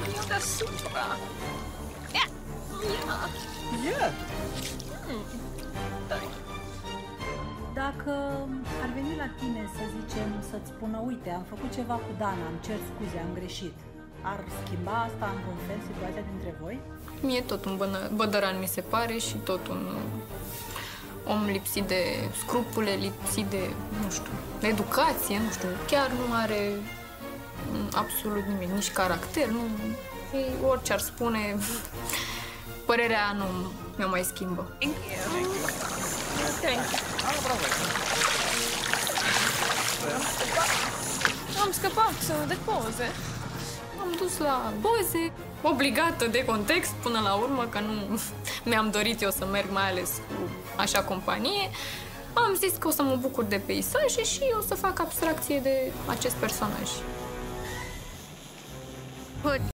eu deasupra. Ia! Ia! Dai. Dacă ar veni la tine, să zicem, să-ți spună, uite, am făcut ceva cu Dana, îmi cer scuze, am greșit, ar schimba asta în vreun fel situația dintre voi? Mie tot un bădăran mi se pare și tot un om lipsit de scrupule, lipsit de, nu știu, educație, nu știu, chiar nu are absolut nimic, nici caracter, nu... Orice ar spune, părerea nu mi-o mai schimbă. Thank you. Am scăpat de poze. Am dus la poze, obligată de context până la urmă, că nu mi-am dorit eu să merg, mai ales cu așa companie. Am zis că o să mă bucur de peisaje și o să fac abstracție de acest personaj.